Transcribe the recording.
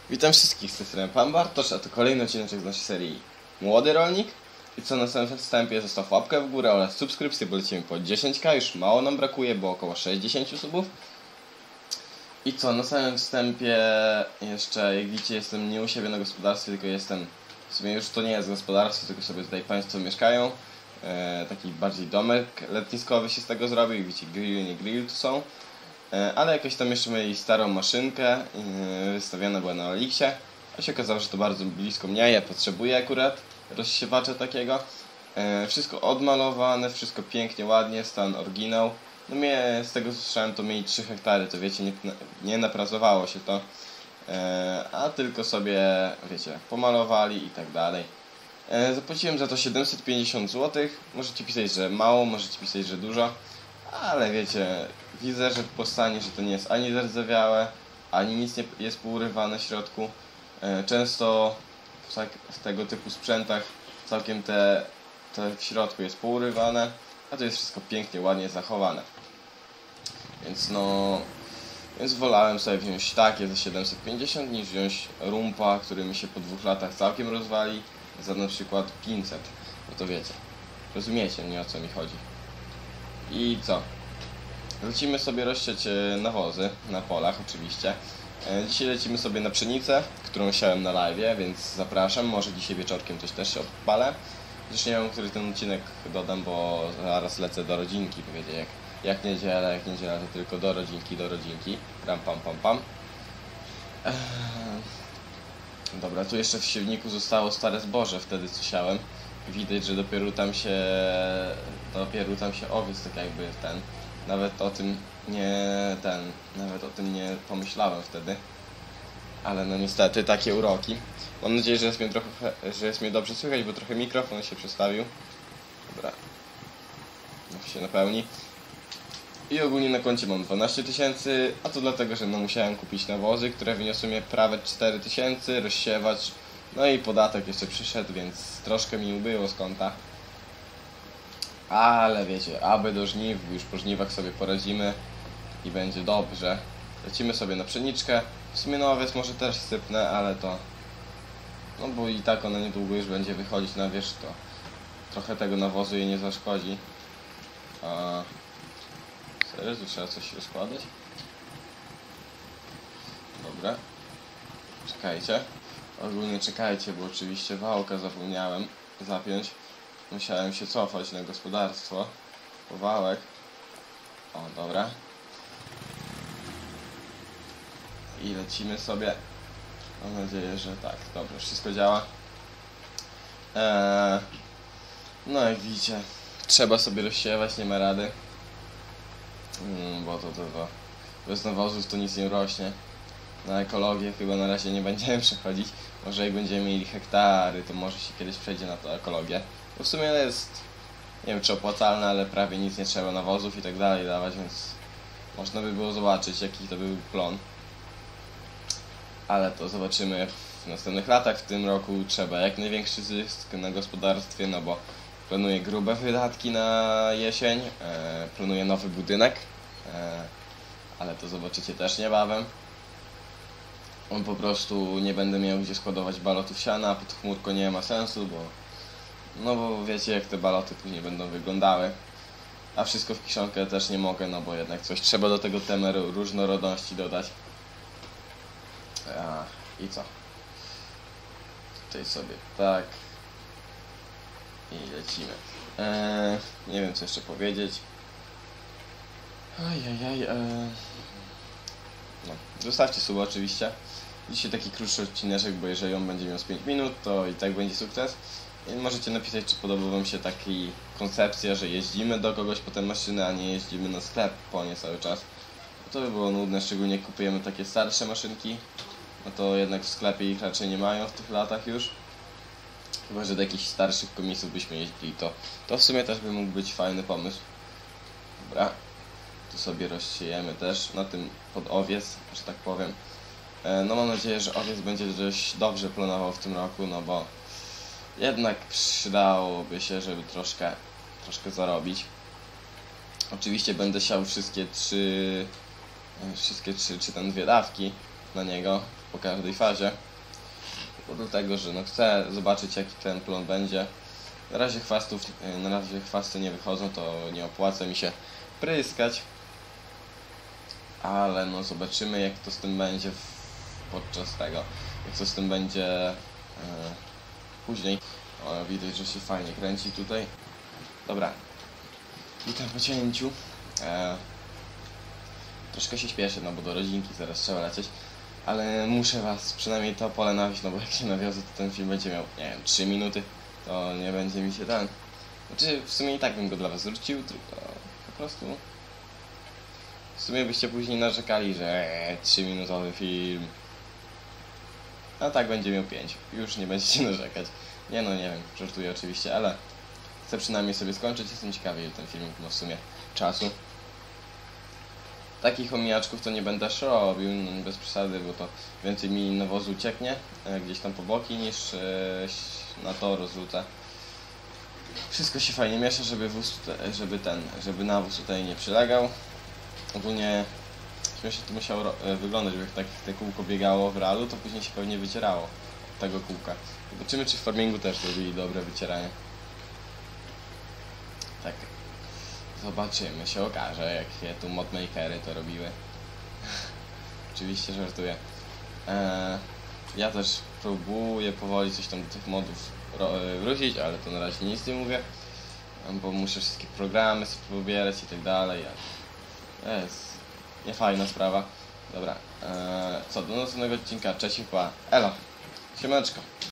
Witam wszystkich, z tej strony Pan Bartosz, a to kolejny odcinek z naszej serii Młody Rolnik. I co na samym wstępie, zostaw łapkę w górę oraz subskrypcję, bo lecimy po 10k, już mało nam brakuje, bo około 60 subów. I co, na samym wstępie jeszcze, jak widzicie, jestem nie u siebie na gospodarstwie, tylko jestem, w sumie już to nie jest gospodarstwo, tylko sobie tutaj państwo mieszkają. Taki bardziej domek letniskowy się z tego zrobił, widzicie, grill, nie grill tu są. Ale jakoś tam jeszcze mieli starą maszynkę, wystawiona była na Oliksie, a się okazało, że to bardzo blisko mnie, ja potrzebuję akurat rozsiewacza takiego. Wszystko odmalowane, wszystko pięknie, ładnie, stan oryginał. No mnie, z tego słyszałem, to mieli 3 hektary, to wiecie, nie napracowało się to, a tylko sobie, wiecie, pomalowali i tak dalej. Zapłaciłem za to 750 zł, możecie pisać, że mało, możecie pisać, że dużo. Ale wiecie, widzę, że po stanie, że to nie jest ani zardzewiałe, ani nic nie jest pourywane w środku. Często w tego typu sprzętach całkiem te w środku jest pourywane, a to jest wszystko pięknie, ładnie zachowane. Więc wolałem sobie wziąć takie za 750 niż wziąć rumpa, który mi się po 2 latach całkiem rozwali za na przykład 500. No to wiecie, rozumiecie mnie, o co mi chodzi. I co? Lecimy sobie rozsiać nawozy na polach oczywiście. Dzisiaj lecimy sobie na pszenicę, którą siałem na live, więc zapraszam. Może dzisiaj wieczorkiem coś też się odpalę. Zresztą nie wiem, który ten odcinek dodam, bo zaraz lecę do rodzinki, bo wiecie, jak niedziela to tylko do rodzinki. Ram pam pam pam. Dobra, tu jeszcze w siewniku zostało stare zboże wtedy, co siałem. Widać, że dopiero tam się owiec tak jakby nawet o tym nie pomyślałem wtedy. Ale no niestety, takie uroki. Mam nadzieję, że jest mnie dobrze słychać, bo trochę mikrofon się przestawił. Dobra. Niech się napełni. I ogólnie na koncie mam 12 000, a to dlatego, że musiałem kupić nawozy, które wyniosły mnie prawie 4 000, rozsiewacz. No i podatek jeszcze przyszedł, więc troszkę mi ubyło z konta. Ale wiecie, aby do żniw, już po żniwach sobie poradzimy i będzie dobrze. Lecimy sobie na pszeniczkę. W sumie na owiec może też sypnę, ale to... No bo i tak ona niedługo już będzie wychodzić na wierzch, to trochę tego nawozu jej nie zaszkodzi. Serio, tu trzeba coś rozkładać? Dobra. Czekajcie. Ogólnie czekajcie, bo oczywiście wałka zapomniałem zapiąć. Musiałem się cofać na gospodarstwo. Po wałek. O, dobra. I lecimy sobie. Mam nadzieję, że tak. Dobra, wszystko działa. No jak widzicie, trzeba sobie rozsiewać, nie ma rady. Bo to bez nawozów to nic nie rośnie. Na ekologię chyba na razie nie będziemy przechodzić. Może jak będziemy mieli hektary, to może się kiedyś przejdzie na to ekologię. Bo w sumie jest, nie wiem czy opłacalne, ale prawie nic nie trzeba nawozów i tak dalej dawać, więc można by było zobaczyć, jaki to był plon. Ale to zobaczymy w następnych latach. W tym roku trzeba jak największy zysk na gospodarstwie, no bo planuję grube wydatki na jesień. Planuję nowy budynek, ale to zobaczycie też niebawem. Po prostu nie będę miał gdzie składować balotów siana, pod chmurką nie ma sensu, bo wiecie jak te baloty później będą wyglądały. A wszystko w kiszonkę też nie mogę, no bo jednak coś trzeba do tego temeru różnorodności dodać. I co? Tutaj sobie tak. I lecimy. Nie wiem co jeszcze powiedzieć. No, zostawcie suba oczywiście. Dzisiaj taki krótszy odcineczek, bo jeżeli on będzie miał z 5 minut, to i tak będzie sukces. I możecie napisać, czy podoba wam się taka koncepcja, że jeździmy do kogoś po tę maszynę, a nie jeździmy na sklep po nie cały czas. Bo to by było nudne, szczególnie jak kupujemy takie starsze maszynki. No to jednak w sklepie ich raczej nie mają w tych latach już. Chyba, że do jakichś starszych komisów byśmy jeździli, to w sumie też by mógł być fajny pomysł. Dobra. Tu sobie rozsiejemy też na tym pod owiec, że tak powiem. No mam nadzieję, że owiec będzie dość dobrze planował w tym roku, no bo jednak przydałoby się, żeby troszkę zarobić. Oczywiście będę siał wszystkie trzy czy tam 2 dawki na niego, po każdej fazie. Bo dlatego, że no chcę zobaczyć jaki ten plon będzie. Na razie chwasty nie wychodzą, to nie opłaca mi się pryskać. Ale no zobaczymy jak to z tym będzie podczas tego. Jak to z tym będzie później. O, widać, że się fajnie kręci tutaj. Dobra. Witam po cięciu. Troszkę się śpieszę, no bo do rodzinki zaraz trzeba lecieć. Ale muszę was przynajmniej to pole nawieźć, no bo jak się nawiozę, to ten film będzie miał, nie wiem, 3 minuty. To nie będzie mi się ten... Znaczy, w sumie i tak bym go dla was wrócił, tylko po prostu... W sumie byście później narzekali, że 3-minutowy film. A tak będzie miał 5. Już nie będziecie narzekać. Nie no, nie wiem, żartuję oczywiście, ale chcę przynajmniej sobie skończyć. Jestem ciekawy, ile ten film ma w sumie czasu. Takich omijaczków to nie będę aż robił, no, bez przesady, bo to więcej mi nawozu ucieknie gdzieś tam po boki niż na to rozrzucę. Wszystko się fajnie miesza, żeby nawóz tutaj nie przylegał. Ogólnie śmiesznie to musiało wyglądać, bo jak tak te kółko biegało w realu, to później się pewnie wycierało tego kółka. Zobaczymy, czy w farmingu też zrobili dobre wycieranie. Tak. Zobaczymy, się okaże, jakie tu modmakery to robiły. Oczywiście żartuję. Ja też próbuję powoli coś tam do tych modów wrócić, ale to na razie nic nie mówię. Bo muszę wszystkie programy sobie pobierać i tak dalej. Jest niefajna sprawa. Dobra, co, do następnego odcinka, cześć i pa. Elo, siemaneczko.